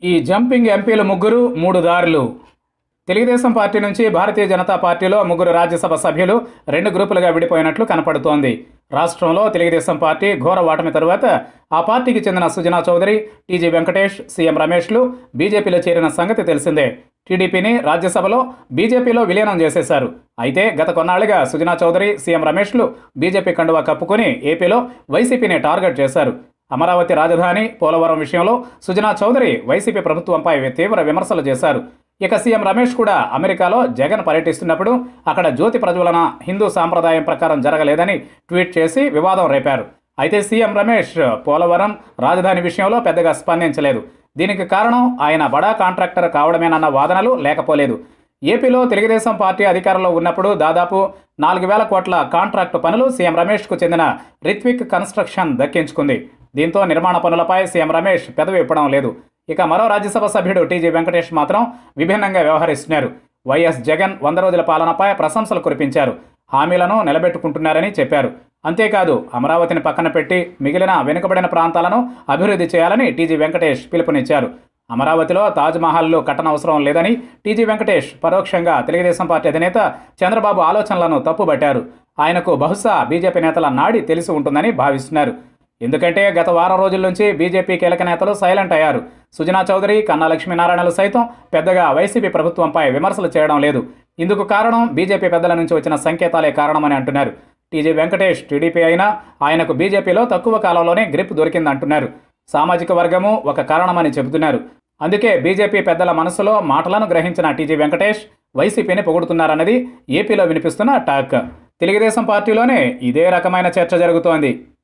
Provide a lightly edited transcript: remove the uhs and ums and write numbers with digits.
ఈ జంపింగ్ ఎంపీలు ముగ్గురు మూడు దారులు. తెలుగుదేశం పార్టీ నుంచి భారతీయ జనతా పార్టీలో ముగ్గురు రాజ్యసభ సభ్యులు రెండు గ్రూపులుగా విడిపోయినట్లు కనపడుతోంది. రాష్ట్రంలో తెలుగుదేశం పార్టీ ఘోర ఓటమి తరువాత ఆ పార్టీకి చెందిన సుజనా చౌదరి, టీజీ వెంకటేష్, సీఎం రమేష్లు బీజేపీలో చేరిన సంగతి తెలిసిందే. టీడీపీని రాజ్యసభలో బీజేపీలో విలీనం చేసేశారు. అయితే గత కొన్నాళ్లుగా సుజనా చౌదరి, సీఎం రమేష్లు బీజేపీ కండువా కప్పుకొని ఏపీలో వైసీపీని టార్గెట్ చేశారు. అమరావతి రాజధాని పోలవరం విషయంలో సుజనా చౌదరి వైసీపీ ప్రభుత్వంపై తీవ్ర విమర్శలు చేశారు. ఇక సీఎం రమేష్ కూడా అమెరికాలో జగన్ పర్యటిస్తున్నప్పుడు అక్కడ జ్యోతి ప్రజ్వలన హిందూ సాంప్రదాయం ప్రకారం జరగలేదని ట్వీట్ చేసి వివాదం రేపారు. అయితే సీఎం రమేష్ పోలవరం రాజధాని విషయంలో పెద్దగా స్పందించలేదు. దీనికి కారణం ఆయన బడా కాంట్రాక్టర్ కావడమేనన్న వాదనలు లేకపోలేదు. ఏపీలో తెలుగుదేశం పార్టీ అధికారంలో ఉన్నప్పుడు దాదాపు 4,000 కోట్ల కాంట్రాక్టు పనులు సీఎం రమేష్కు చెందిన రిత్విక్ కన్స్ట్రక్షన్ దక్కించుకుంది. దీంతో నిర్మాణ పనులపై సీఎం రమేష్ పెదవి విప్పడం లేదు. ఇక మరో రాజ్యసభ సభ్యుడు టీజీ వెంకటేష్ మాత్రం విభిన్నంగా వ్యవహరిస్తున్నారు. వైఎస్ జగన్ 100 రోజుల పాలనపై ప్రశంసలు కురిపించారు. హామీలను నిలబెట్టుకుంటున్నారని చెప్పారు. అంతేకాదు అమరావతిని పక్కన పెట్టి మిగిలిన వెనుకబడిన ప్రాంతాలను అభివృద్ధి చేయాలని టీజీ వెంకటేష్ పిలుపునిచ్చారు. అమరావతిలో తాజ్మహల్లు కట్టనవసరం లేదని టీజీ వెంకటేష్ పరోక్షంగా తెలుగుదేశం పార్టీ అధినేత చంద్రబాబు ఆలోచనలను తప్పుబట్టారు. ఆయనకు బహుశా బీజేపీ నేతల నాడి తెలిసి ఉంటుందని భావిస్తున్నారు. ఎందుకంటే గత వారం రోజుల నుంచి బీజేపీ కీలక నేతలు సైలెంట్ అయ్యారు. సుజనా చౌదరి, కన్నా లక్ష్మీనారాయణలు సైతం పెద్దగా వైసీపీ ప్రభుత్వంపై విమర్శలు చేయడం లేదు. ఇందుకు కారణం బీజేపీ పెద్దల నుంచి వచ్చిన సంకేతాలే కారణమని అంటున్నారు. టీజీ వెంకటేష్ టీడీపీ అయినా ఆయనకు బీజేపీలో తక్కువ కాలంలోనే గ్రిప్ దొరికిందంటున్నారు. సామాజిక వర్గము ఒక కారణమని చెబుతున్నారు. అందుకే బీజేపీ పెద్దల మనసులో మాటలను గ్రహించిన టీజీ వెంకటేష్ వైసీపీని పొగుడుతున్నారన్నది ఏపీలో వినిపిస్తున్న టాక్. తెలుగుదేశం పార్టీలోనే ఇదే రకమైన చర్చ జరుగుతోంది.